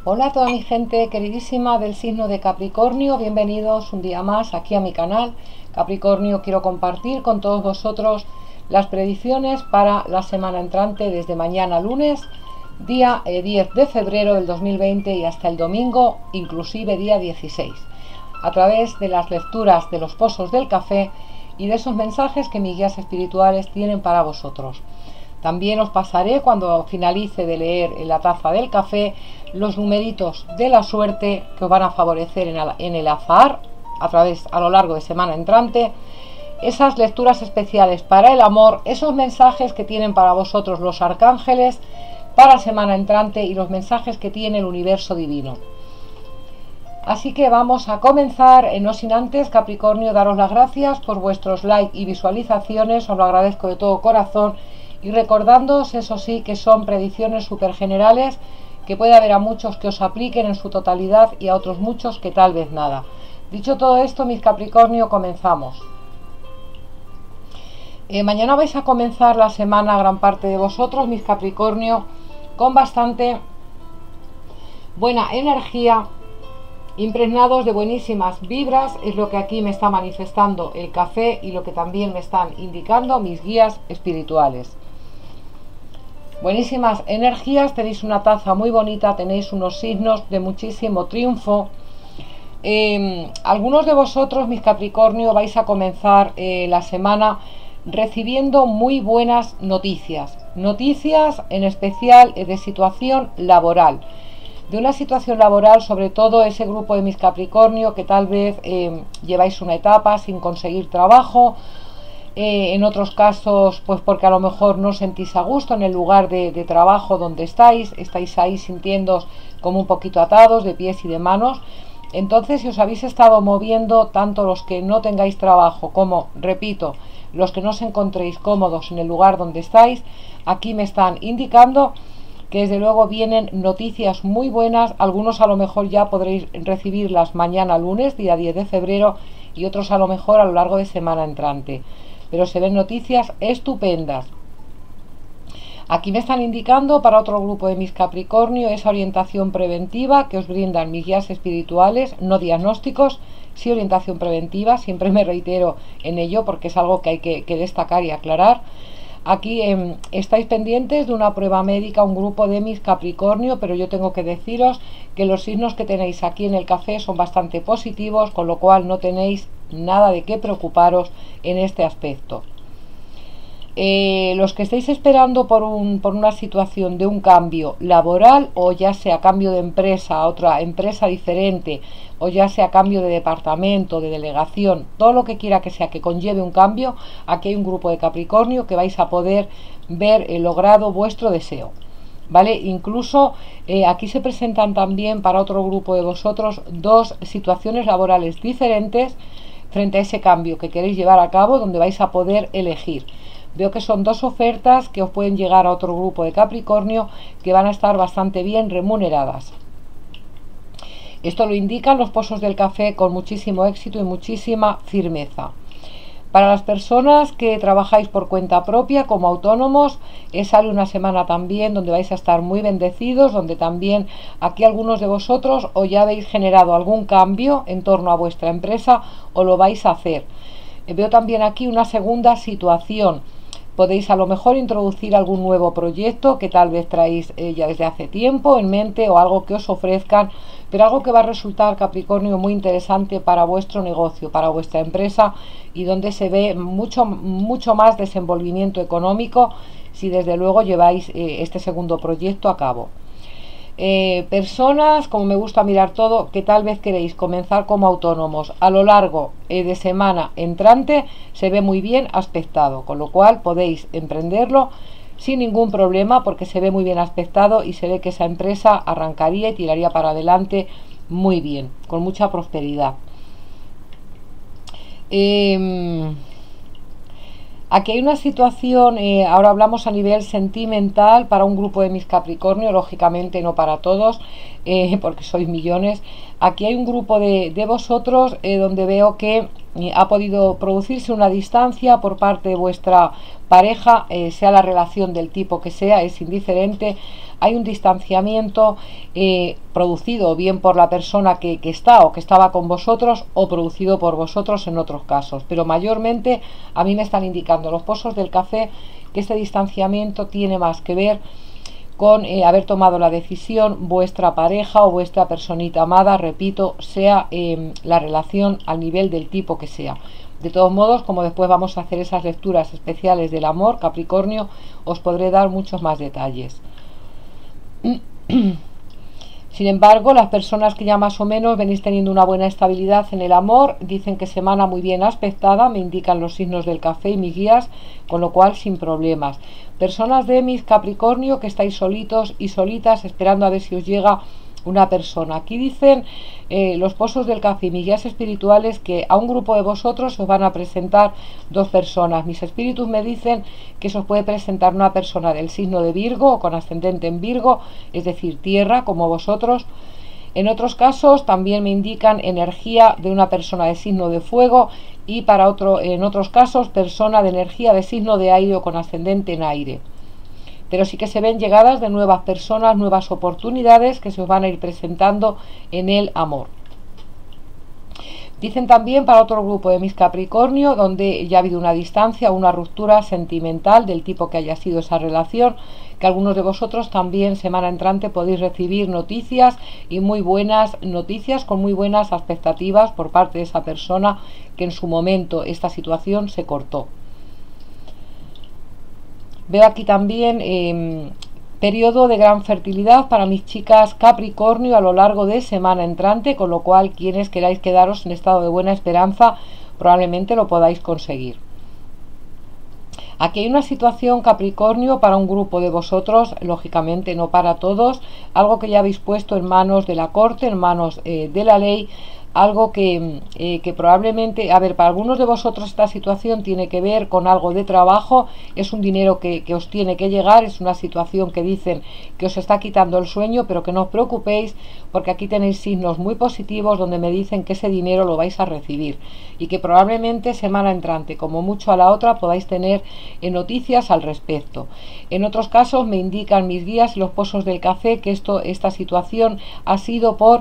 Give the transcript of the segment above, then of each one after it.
Hola a toda mi gente queridísima del signo de Capricornio, bienvenidos un día más aquí a mi canal. Capricornio, quiero compartir con todos vosotros las predicciones para la semana entrante desde mañana lunes, día 10 de febrero del 2020 y hasta el domingo, inclusive día 16, a través de las lecturas de los pozos del café y de esos mensajes que mis guías espirituales tienen para vosotros. También os pasaré, cuando finalice de leer en la taza del café, los numeritos de la suerte que os van a favorecer en el azar a lo largo de semana entrante, esas lecturas especiales para el amor, esos mensajes que tienen para vosotros los arcángeles para semana entrante y los mensajes que tiene el universo divino. Así que vamos a comenzar, no sin antes, Capricornio, daros las gracias por vuestros likes y visualizaciones, os lo agradezco de todo corazón. Y recordándoos, eso sí, que son predicciones súper generales, que puede haber a muchos que os apliquen en su totalidad y a otros muchos que tal vez nada. Dicho todo esto, mis Capricornio, comenzamos. Mañana vais a comenzar la semana, gran parte de vosotros, mis Capricornio, con bastante buena energía, impregnados de buenísimas vibras, es lo que aquí me está manifestando el café y lo que también me están indicando mis guías espirituales. Buenísimas energías, tenéis una taza muy bonita, tenéis unos signos de muchísimo triunfo. Algunos de vosotros, mis Capricornio, vais a comenzar la semana recibiendo muy buenas noticias en especial de situación laboral, de una situación laboral, sobre todo ese grupo de mis Capricornio que tal vez lleváis una etapa sin conseguir trabajo. En otros casos, pues porque a lo mejor no os sentís a gusto en el lugar de trabajo donde estáis ahí sintiéndoos como un poquito atados de pies y de manos. Entonces, si os habéis estado moviendo, tanto los que no tengáis trabajo como, repito, los que no os encontréis cómodos en el lugar donde estáis, aquí me están indicando que desde luego vienen noticias muy buenas. Algunos a lo mejor ya podréis recibirlas mañana lunes, día 10 de febrero, y otros a lo mejor a lo largo de semana entrante. Pero se ven noticias estupendas. Aquí me están indicando para otro grupo de mis Capricornio esa orientación preventiva que os brindan mis guías espirituales, no diagnósticos, sí orientación preventiva. Siempre me reitero en ello porque es algo que hay que destacar y aclarar. Aquí estáis pendientes de una prueba médica, un grupo de mis Capricornio, pero yo tengo que deciros que los signos que tenéis aquí en el café son bastante positivos, con lo cual no tenéis nada de qué preocuparos en este aspecto. Los que estáis esperando por una situación de un cambio laboral, o ya sea cambio de empresa a otra empresa diferente, o ya sea cambio de departamento, de delegación, todo lo que quiera que sea que conlleve un cambio, aquí hay un grupo de Capricornio que vais a poder ver logrado vuestro deseo, ¿vale? Incluso aquí se presentan también para otro grupo de vosotros dos situaciones laborales diferentes frente a ese cambio que queréis llevar a cabo, donde vais a poder elegir. Veo que son dos ofertas que os pueden llegar a otro grupo de Capricornio que van a estar bastante bien remuneradas. Esto lo indican los pozos del café con muchísimo éxito y muchísima firmeza. Para las personas que trabajáis por cuenta propia como autónomos, sale una semana también donde vais a estar muy bendecidos, donde también aquí algunos de vosotros o ya habéis generado algún cambio en torno a vuestra empresa o lo vais a hacer. Veo también aquí una segunda situación. Podéis a lo mejor introducir algún nuevo proyecto que tal vez traéis ya desde hace tiempo en mente, o algo que os ofrezcan, pero algo que va a resultar, Capricornio, muy interesante para vuestro negocio, para vuestra empresa, y donde se ve mucho más desenvolvimiento económico si desde luego lleváis este segundo proyecto a cabo. Personas, como me gusta mirar todo, que tal vez queréis comenzar como autónomos a lo largo de semana entrante, se ve muy bien aspectado, con lo cual podéis emprenderlo sin ningún problema porque se ve muy bien aspectado y se ve que esa empresa arrancaría y tiraría para adelante muy bien, con mucha prosperidad. Aquí hay una situación, ahora hablamos a nivel sentimental para un grupo de mis Capricornio, lógicamente no para todos, porque sois millones. Aquí hay un grupo de vosotros donde veo que ha podido producirse una distancia por parte de vuestra pareja, sea la relación del tipo que sea, es indiferente. Hay un distanciamiento producido bien por la persona que está o que estaba con vosotros, o producido por vosotros en otros casos, pero mayormente a mí me están indicando los pozos del café que este distanciamiento tiene más que ver con haber tomado la decisión vuestra pareja o vuestra personita amada, repito, sea la relación al nivel del tipo que sea. De todos modos, como después vamos a hacer esas lecturas especiales del amor, Capricornio, os podré dar muchos más detalles. Sin embargo, las personas que ya más o menos venís teniendo una buena estabilidad en el amor, dicen que semana muy bien aspectada, me indican los signos del café y mis guías, con lo cual sin problemas. Personas de mis Capricornio que estáis solitos y solitas esperando a ver si os llega una persona. Aquí dicen los pozos del café y mis guías espirituales que a un grupo de vosotros os van a presentar dos personas. Mis espíritus me dicen que se os puede presentar una persona del signo de Virgo o con ascendente en Virgo, es decir, tierra como vosotros. En otros casos también me indican energía de una persona de signo de fuego, y en otros casos persona de energía de signo de aire o con ascendente en aire. Pero sí que se ven llegadas de nuevas personas, nuevas oportunidades que se os van a ir presentando en el amor. Dicen también para otro grupo de mis Capricornio, donde ya ha habido una distancia, una ruptura sentimental del tipo que haya sido esa relación, que algunos de vosotros también semana entrante podéis recibir noticias, y muy buenas noticias, con muy buenas expectativas por parte de esa persona que en su momento esta situación se cortó. Veo aquí también periodo de gran fertilidad para mis chicas Capricornio a lo largo de semana entrante, con lo cual quienes queráis quedaros en estado de buena esperanza probablemente lo podáis conseguir. Aquí hay una situación Capricornio para un grupo de vosotros, lógicamente no para todos, algo que ya habéis puesto en manos de la corte, en manos de la ley, algo que probablemente, a ver, para algunos de vosotros esta situación tiene que ver con algo de trabajo, es un dinero que os tiene que llegar, es una situación que dicen que os está quitando el sueño, pero que no os preocupéis, porque aquí tenéis signos muy positivos donde me dicen que ese dinero lo vais a recibir, y que probablemente semana entrante, como mucho a la otra, podáis tener noticias al respecto. En otros casos me indican mis guías y los pozos del café que esta situación ha sido por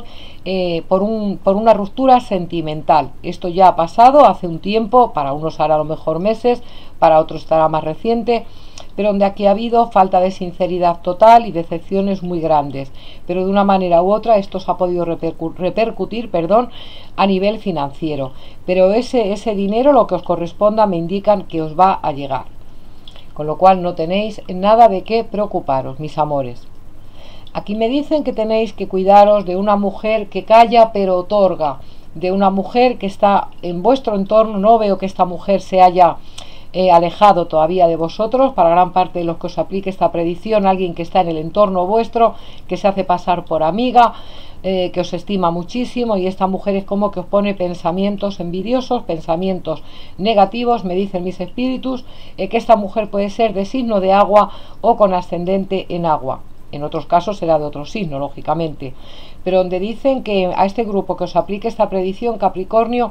una ruptura sentimental. Esto ya ha pasado hace un tiempo, para unos hará a lo mejor meses, para otros estará más reciente, pero donde aquí ha habido falta de sinceridad total y decepciones muy grandes, pero de una manera u otra esto se ha podido repercutir a nivel financiero, pero ese dinero, lo que os corresponda, me indican que os va a llegar, con lo cual no tenéis nada de qué preocuparos, mis amores. Aquí me dicen que tenéis que cuidaros de una mujer que calla pero otorga, de una mujer que está en vuestro entorno. No veo que esta mujer se haya alejado todavía de vosotros. Para gran parte de los que os aplique esta predicción, alguien que está en el entorno vuestro, que se hace pasar por amiga, que os estima muchísimo, y esta mujer es como que os pone pensamientos envidiosos, pensamientos negativos. Me dicen mis espíritus que esta mujer puede ser de signo de agua o con ascendente en agua. En otros casos será de otro signo, lógicamente, pero donde dicen que a este grupo que os aplique esta predicción, Capricornio,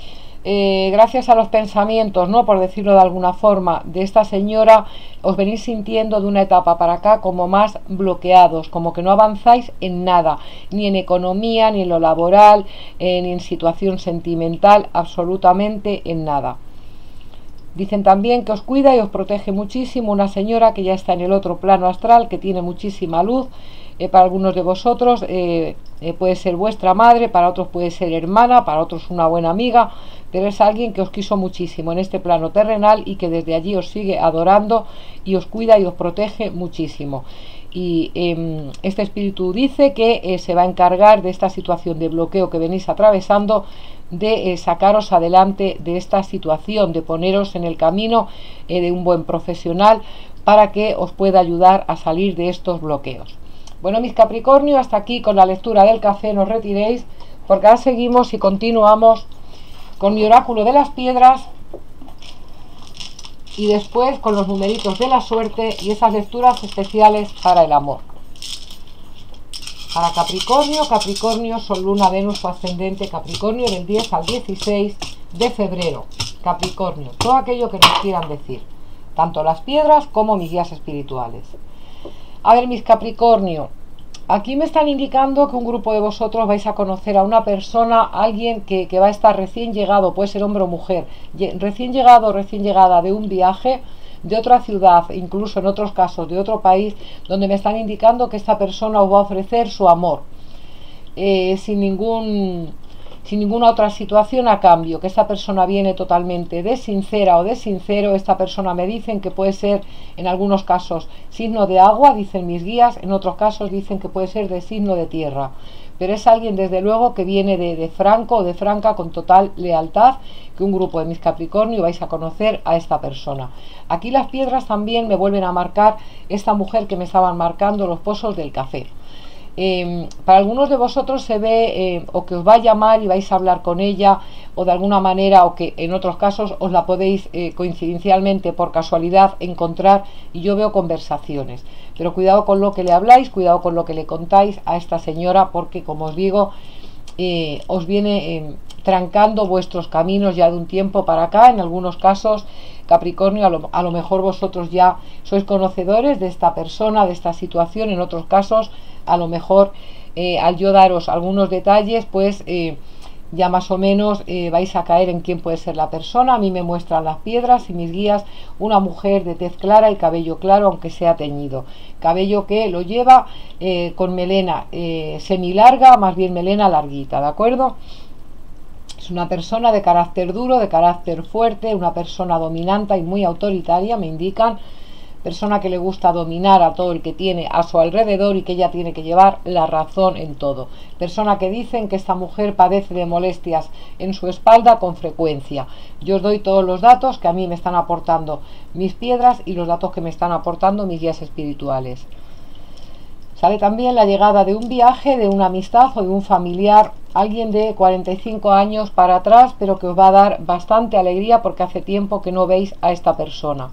gracias a los pensamientos, ¿no?, por decirlo de alguna forma, de esta señora, os venís sintiendo de una etapa para acá como más bloqueados, como que no avanzáis en nada, ni en economía, ni en lo laboral, ni en situación sentimental, absolutamente en nada. Dicen también que os cuida y os protege muchísimo una señora que ya está en el otro plano astral, que tiene muchísima luz. Para algunos de vosotros puede ser vuestra madre, para otros puede ser hermana, para otros una buena amiga, pero es alguien que os quiso muchísimo en este plano terrenal y que desde allí os sigue adorando y os cuida y os protege muchísimo. Y este espíritu dice que se va a encargar de esta situación de bloqueo que venís atravesando, de sacaros adelante de esta situación, de poneros en el camino de un buen profesional para que os pueda ayudar a salir de estos bloqueos. Bueno, mis Capricornio, hasta aquí con la lectura del café, no os retiréis, porque ahora seguimos y continuamos con mi oráculo de las piedras, y después con los numeritos de la suerte y esas lecturas especiales para el amor. Para Capricornio, Capricornio, Sol, Luna, Venus o ascendente Capricornio, del 10 al 16 de febrero, Capricornio, todo aquello que nos quieran decir, tanto las piedras como mis guías espirituales. A ver, mis Capricornio, aquí me están indicando que un grupo de vosotros vais a conocer a una persona, alguien que va a estar recién llegado, puede ser hombre o mujer, recién llegado o recién llegada de un viaje, de otra ciudad, incluso en otros casos de otro país, donde me están indicando que esta persona os va a ofrecer su amor, sin ninguna otra situación a cambio, que esta persona viene totalmente de sincera o de sincero. Esta persona me dicen que puede ser en algunos casos signo de agua, dicen mis guías, en otros casos dicen que puede ser de signo de tierra, pero es alguien desde luego que viene de franco o de franca, con total lealtad, que un grupo de mis Capricornio vais a conocer a esta persona. Aquí las piedras también me vuelven a marcar esta mujer que me estaban marcando los pozos del café. Para algunos de vosotros se ve o que os va a llamar y vais a hablar con ella, o de alguna manera, o que en otros casos os la podéis coincidencialmente, por casualidad, encontrar, y yo veo conversaciones. Pero cuidado con lo que le habláis, cuidado con lo que le contáis a esta señora, porque como os digo, os viene trancando vuestros caminos ya de un tiempo para acá. En algunos casos, Capricornio, a lo mejor vosotros ya sois conocedores de esta persona, de esta situación. En otros casos, a lo mejor al yo daros algunos detalles, pues ya más o menos vais a caer en quién puede ser la persona. A mí me muestran las piedras y mis guías una mujer de tez clara y cabello claro, aunque sea teñido, cabello que lo lleva con melena semilarga, más bien melena larguita, ¿de acuerdo? Es una persona de carácter duro, de carácter fuerte, una persona dominante y muy autoritaria, me indican. Persona que le gusta dominar a todo el que tiene a su alrededor y que ella tiene que llevar la razón en todo. Persona que dicen que esta mujer padece de molestias en su espalda con frecuencia. Yo os doy todos los datos que a mí me están aportando mis piedras y los datos que me están aportando mis guías espirituales. Sale también la llegada de un viaje, de una amistad o de un familiar, alguien de 45 años para atrás, pero que os va a dar bastante alegría porque hace tiempo que no veis a esta persona.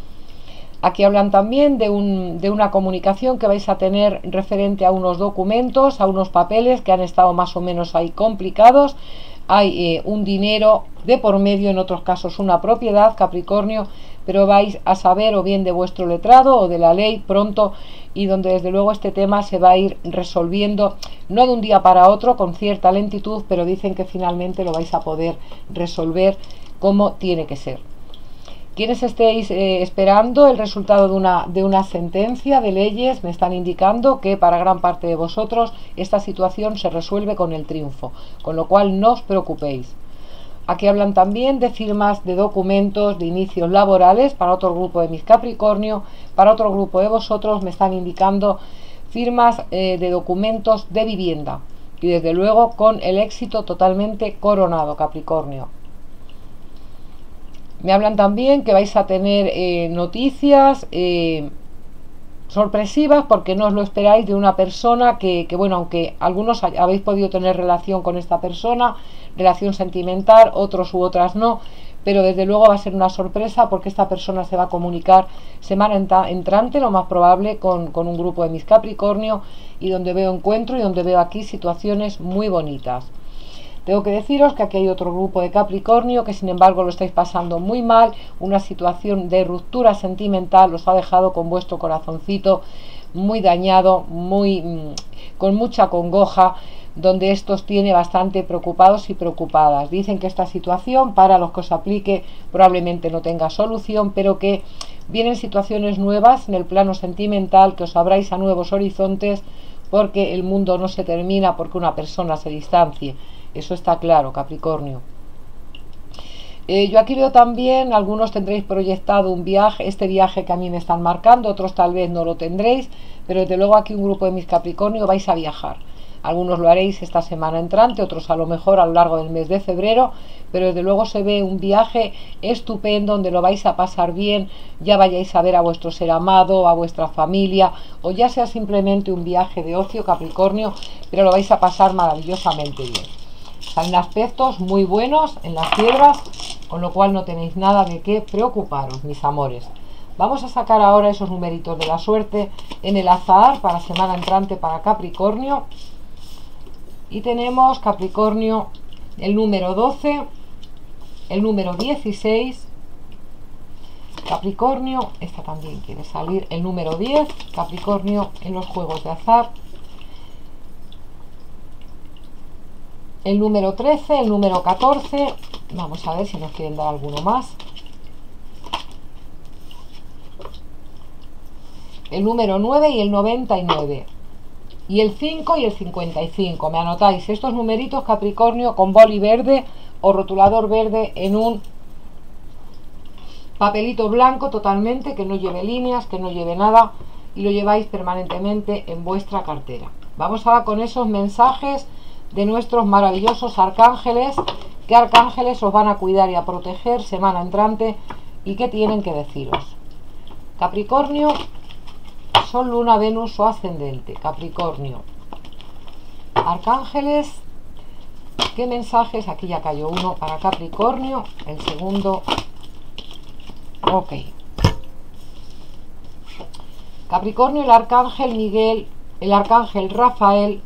Aquí hablan también de una comunicación que vais a tener referente a unos documentos, a unos papeles que han estado más o menos ahí complicados. Hay un dinero de por medio, en otros casos una propiedad, Capricornio, pero vais a saber o bien de vuestro letrado o de la ley pronto, y donde desde luego este tema se va a ir resolviendo, no de un día para otro, con cierta lentitud, pero dicen que finalmente lo vais a poder resolver como tiene que ser. Quienes estéis esperando el resultado de una sentencia de leyes, me están indicando que para gran parte de vosotros esta situación se resuelve con el triunfo, con lo cual no os preocupéis. Aquí hablan también de firmas de documentos, de inicios laborales para otro grupo de mis Capricornio. Para otro grupo de vosotros me están indicando firmas de documentos de vivienda, y desde luego con el éxito totalmente coronado, Capricornio. Me hablan también que vais a tener noticias sorpresivas, porque no os lo esperáis, de una persona que bueno, aunque algunos habéis podido tener relación con esta persona, relación sentimental, otros u otras no, pero desde luego va a ser una sorpresa, porque esta persona se va a comunicar semana entrante, lo más probable, con un grupo de mis Capricornio, y donde veo encuentro y donde veo aquí situaciones muy bonitas. Tengo que deciros que aquí hay otro grupo de Capricornio que sin embargo lo estáis pasando muy mal. Una situación de ruptura sentimental os ha dejado con vuestro corazoncito muy dañado, con mucha congoja, donde esto os tiene bastante preocupados y preocupadas. Dicen que esta situación, para los que os aplique, probablemente no tenga solución, pero que vienen situaciones nuevas en el plano sentimental, que os abráis a nuevos horizontes, porque el mundo no se termina porque una persona se distancie. Eso está claro, Capricornio. Yo aquí veo también, algunos tendréis proyectado un viaje, este viaje que a mí me están marcando, otros tal vez no lo tendréis, pero desde luego aquí un grupo de mis Capricornio vais a viajar. Algunos lo haréis esta semana entrante, otros a lo mejor a lo largo del mes de febrero, pero desde luego se ve un viaje estupendo donde lo vais a pasar bien, ya vayáis a ver a vuestro ser amado, a vuestra familia, o ya sea simplemente un viaje de ocio, Capricornio, pero lo vais a pasar maravillosamente bien. Salen aspectos muy buenos en las piedras, con lo cual no tenéis nada de qué preocuparos, mis amores. Vamos a sacar ahora esos numeritos de la suerte en el azar para semana entrante para Capricornio. Y tenemos, Capricornio, el número 12, el número 16, Capricornio, esta también quiere salir, el número 10, Capricornio en los juegos de azar, el número 13, el número 14, vamos a ver si nos quieren dar alguno más, el número 9 y el 99, y el 5 y el 55, me anotáis estos numeritos, Capricornio, con boli verde o rotulador verde en un papelito blanco totalmente, que no lleve líneas, que no lleve nada, y lo lleváis permanentemente en vuestra cartera. Vamos ahora con esos mensajes de nuestros maravillosos arcángeles. ¿Qué arcángeles os van a cuidar y a proteger semana entrante y qué tienen que deciros? Capricornio, Sol, Luna, Venus o ascendente. Capricornio, arcángeles, ¿qué mensajes? Aquí ya cayó uno para Capricornio, el segundo. Ok. Capricornio, el arcángel Miguel, el arcángel Rafael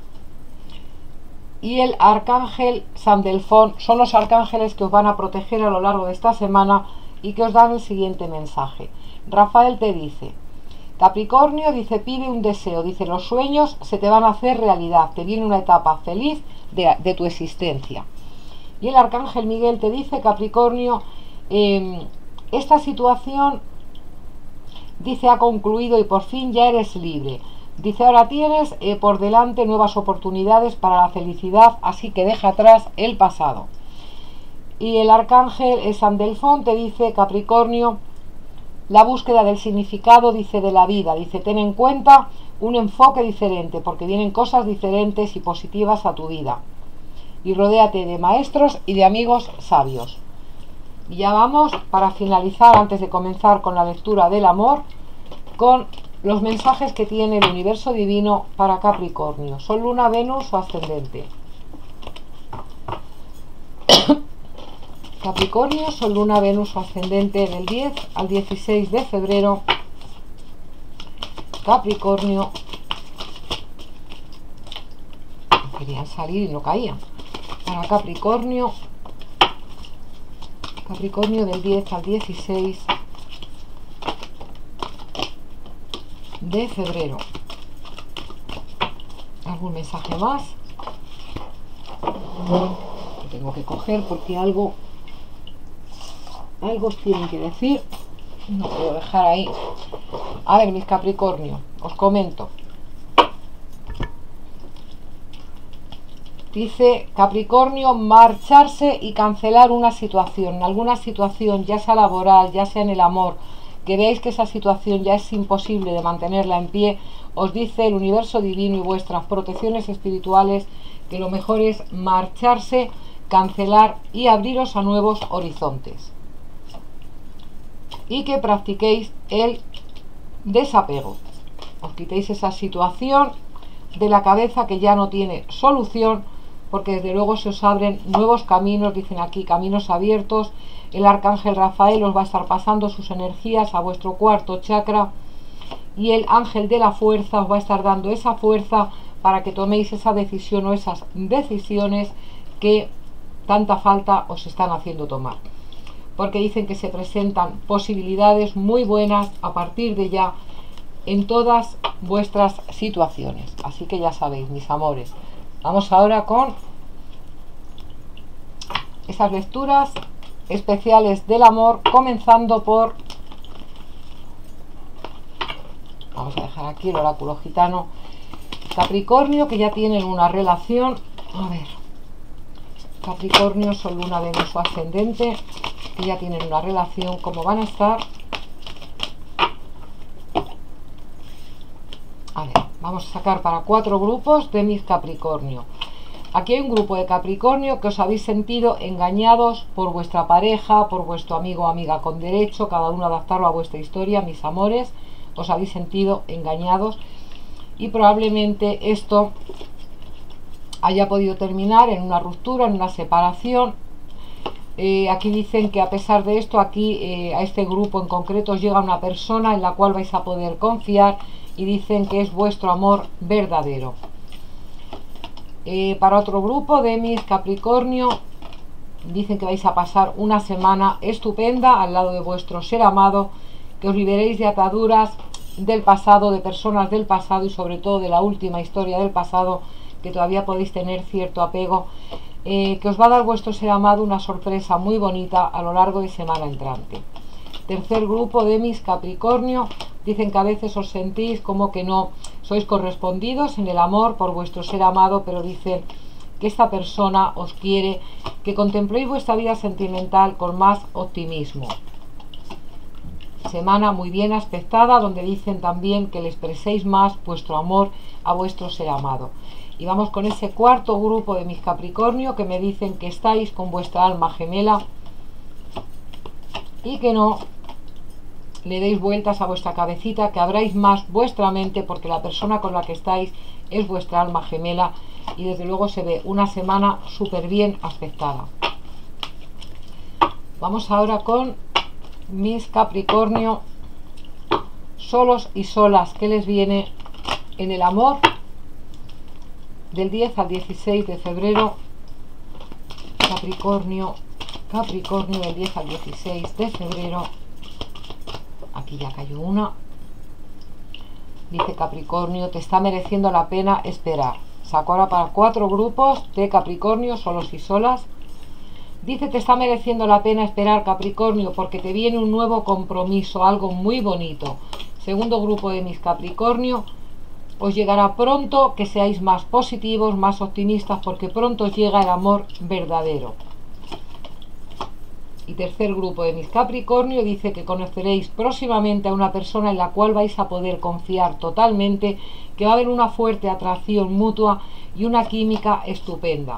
y el arcángel Sandelfón son los arcángeles que os van a proteger a lo largo de esta semana y que os dan el siguiente mensaje. Rafael te dice: Capricornio, dice, pide un deseo, dice, los sueños se te van a hacer realidad, te viene una etapa feliz de tu existencia. Y el arcángel Miguel te dice: Capricornio, esta situación, dice, ha concluido y por fin ya eres libre. Dice, ahora tienes por delante nuevas oportunidades para la felicidad, así que deja atrás el pasado. Y el arcángel Sandelfón te dice: Capricornio, la búsqueda del significado, dice, de la vida. Dice, ten en cuenta un enfoque diferente, porque vienen cosas diferentes y positivas a tu vida. Y rodéate de maestros y de amigos sabios. Y ya vamos, para finalizar, antes de comenzar con la lectura del amor, con los mensajes que tiene el universo divino para Capricornio. Sol, Luna, Venus o ascendente. Capricornio, Sol, Luna, Venus o ascendente, del 10 al 16 de febrero. Capricornio. Querían salir y no caían. Para Capricornio. Capricornio, del 10 al 16 de febrero. ¿Algún mensaje más? Lo tengo que coger porque algo os tienen que decir. No puedo dejar ahí. A ver, mis Capricornio, os comento. Dice Capricornio, marcharse y cancelar una situación, alguna situación, ya sea laboral, ya sea en el amor, que veáis que esa situación ya es imposible de mantenerla en pie. Os dice el universo divino y vuestras protecciones espirituales que lo mejor es marcharse, cancelar y abriros a nuevos horizontes. Y que practiquéis el desapego. Os quitéis esa situación de la cabeza que ya no tiene solución, porque desde luego se os abren nuevos caminos, dicen aquí, caminos abiertos. El arcángel Rafael os va a estar pasando sus energías a vuestro cuarto chakra y el ángel de la fuerza os va a estar dando esa fuerza para que toméis esa decisión o esas decisiones que tanta falta os están haciendo tomar, porque dicen que se presentan posibilidades muy buenas a partir de ya en todas vuestras situaciones. Así que ya sabéis, mis amores, vamos ahora con esas lecturas especiales del amor, comenzando por, vamos a dejar aquí el oráculo gitano. Capricornio, que ya tienen una relación, a ver, Capricornio, Sol, Luna, Venus o ascendente, que ya tienen una relación, ¿cómo van a estar? A ver, vamos a sacar para 4 grupos de mis Capricornio. Aquí hay un grupo de Capricornio que os habéis sentido engañados por vuestra pareja, por vuestro amigo o amiga con derecho, cada uno adaptarlo a vuestra historia, mis amores. Os habéis sentido engañados y probablemente esto haya podido terminar en una ruptura, en una separación. Aquí dicen que a pesar de esto, aquí a este grupo en concreto os llega una persona en la cual vais a poder confiar y dicen que es vuestro amor verdadero. Para otro grupo de mis Capricornio, Dicen que vais a pasar una semana estupenda al lado de vuestro ser amado, que os liberéis de ataduras del pasado, de personas del pasado y sobre todo de la última historia del pasado, que todavía podéis tener cierto apego, que os va a dar vuestro ser amado una sorpresa muy bonita a lo largo de semana entrante. Tercer grupo de mis Capricornio, dicen que a veces os sentís como que no sois correspondidos en el amor por vuestro ser amado, pero dicen que esta persona os quiere, que contempléis vuestra vida sentimental con más optimismo. Semana muy bien aspectada, donde dicen también que le expreséis más vuestro amor a vuestro ser amado. Y vamos con ese cuarto grupo de mis Capricornio, que me dicen que estáis con vuestra alma gemela y que no le deis vueltas a vuestra cabecita, que abráis más vuestra mente, porque la persona con la que estáis es vuestra alma gemela y desde luego se ve una semana súper bien aspectada. Vamos ahora con mis Capricornio solos y solas, que les viene en el amor del 10 al 16 de febrero. Capricornio del 10 al 16 de febrero. Aquí ya cayó una. Dice Capricornio, te está mereciendo la pena esperar. Saco ahora para 4 grupos de Capricornio solos y solas. Dice, te está mereciendo la pena esperar, Capricornio, porque te viene un nuevo compromiso, algo muy bonito. Segundo grupo de mis Capricornio, os llegará pronto, que seáis más positivos, más optimistas, porque pronto os llega el amor verdadero. Y tercer grupo de mis Capricornio, dice que conoceréis próximamente a una persona en la cual vais a poder confiar totalmente, que va a haber una fuerte atracción mutua y una química estupenda.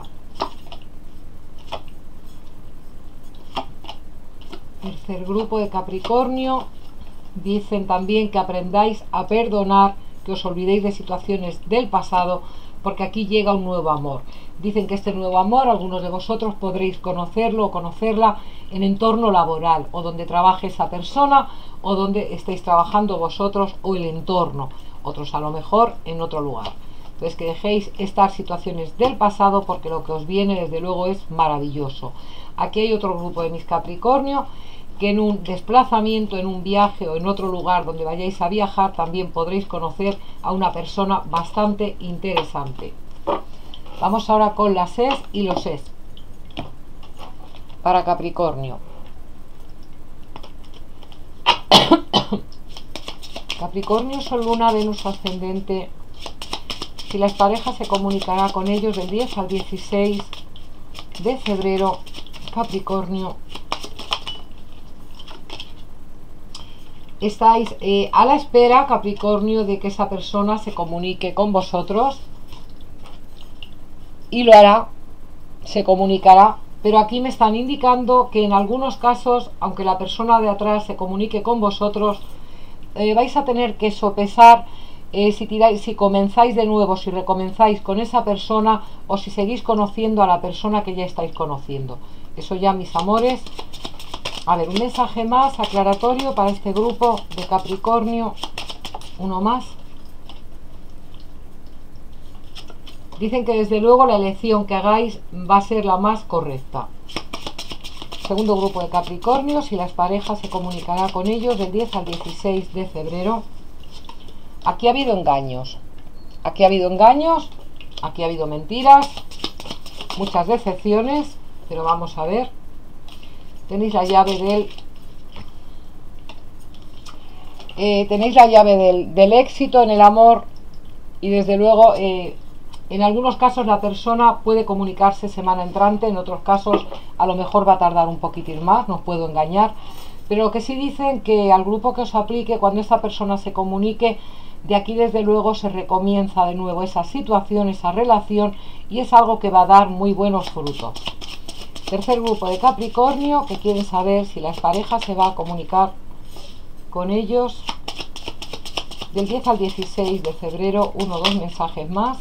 Tercer grupo de Capricornio, dicen también que aprendáis a perdonar, que os olvidéis de situaciones del pasado, porque aquí llega un nuevo amor. Dicen que este nuevo amor, algunos de vosotros podréis conocerlo o conocerla en entorno laboral, o donde trabaje esa persona, o donde estéis trabajando vosotros, o el entorno, otros a lo mejor en otro lugar. Entonces, que dejéis estas situaciones del pasado, porque lo que os viene desde luego es maravilloso. Aquí hay otro grupo de mis Capricornio, que en un desplazamiento, en un viaje o en otro lugar donde vayáis a viajar, también podréis conocer a una persona bastante interesante. Vamos ahora con las es y los es para Capricornio. Capricornio, Sol, Luna, Venus, Ascendente. Si las parejas, se comunicará con ellos del 10 al 16 de febrero. Capricornio, estáis a la espera, Capricornio, de que esa persona se comunique con vosotros, y lo hará, se comunicará, pero aquí me están indicando que en algunos casos, aunque la persona de atrás se comunique con vosotros, vais a tener que sopesar si comenzáis de nuevo, si recomenzáis con esa persona, o si seguís conociendo a la persona que ya estáis conociendo. Eso ya, mis amores. A ver, un mensaje más aclaratorio para este grupo de Capricornio. Uno más. Dicen que desde luego la elección que hagáis va a ser la más correcta. Segundo grupo de Capricornio, si las parejas, se comunicará con ellos del 10 al 16 de febrero. Aquí ha habido engaños. Aquí ha habido engaños. Aquí ha habido mentiras. Muchas decepciones. Pero vamos a ver. Tenéis la llave del éxito en el amor, y desde luego en algunos casos la persona puede comunicarse semana entrante, en otros casos a lo mejor va a tardar un poquitín más, no os puedo engañar, pero lo que sí dicen, que al grupo que os aplique, cuando esta persona se comunique, de aquí desde luego se recomienza de nuevo esa situación, esa relación, y es algo que va a dar muy buenos frutos. Tercer grupo de Capricornio, que quiere saber si las parejas se va a comunicar con ellos del 10 al 16 de febrero. 1 o 2 mensajes más.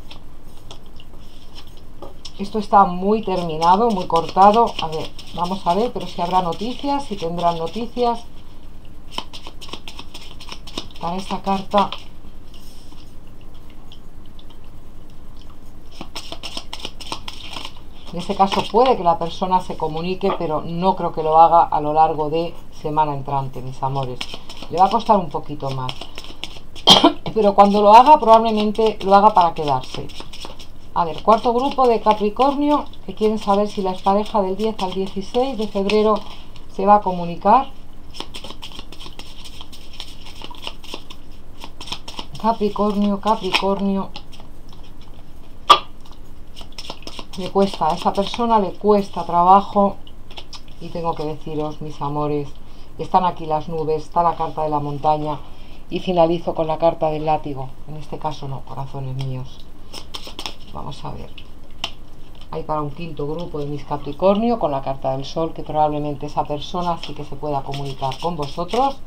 Esto está muy terminado, muy cortado. A ver, vamos a ver, pero si habrá noticias, si tendrán noticias para esta carta. En este caso puede que la persona se comunique, pero no creo que lo haga a lo largo de semana entrante, mis amores. Le va a costar un poquito más. Pero cuando lo haga, probablemente lo haga para quedarse. A ver, cuarto grupo de Capricornio, que quieren saber si la pareja del 10 al 16 de febrero se va a comunicar. Capricornio, Capricornio. Le cuesta, a esa persona le cuesta trabajo. Y tengo que deciros, mis amores, están aquí las nubes, está la carta de la montaña. Y finalizo con la carta del látigo. En este caso no, corazones míos. Vamos a ver. Hay para un quinto grupo de mis Capricornio con la carta del sol, que probablemente esa persona sí que se pueda comunicar con vosotros.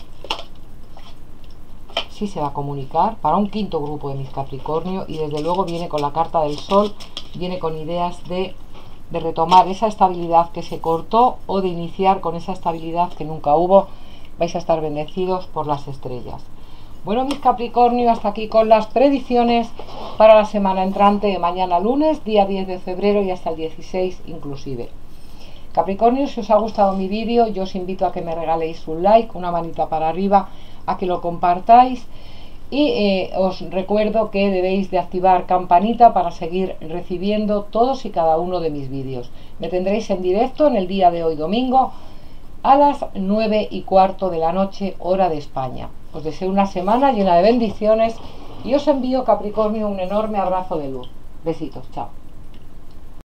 Sí se va a comunicar para un quinto grupo de mis Capricornio, y desde luego viene con la carta del sol, viene con ideas de retomar esa estabilidad que se cortó o de iniciar con esa estabilidad que nunca hubo. Vais a estar bendecidos por las estrellas. Bueno, mis Capricornio, hasta aquí con las predicciones para la semana entrante de mañana lunes, día 10 de febrero y hasta el 16 inclusive. Capricornio, si os ha gustado mi vídeo, yo os invito a que me regaléis un like, una manita para arriba, a que lo compartáis, y os recuerdo que debéis de activar campanita para seguir recibiendo todos y cada uno de mis vídeos. Me tendréis en directo en el día de hoy, domingo, a las 9:15 de la noche, hora de España. Os deseo una semana llena de bendiciones y os envío, Capricornio, un enorme abrazo de luz. Besitos, chao.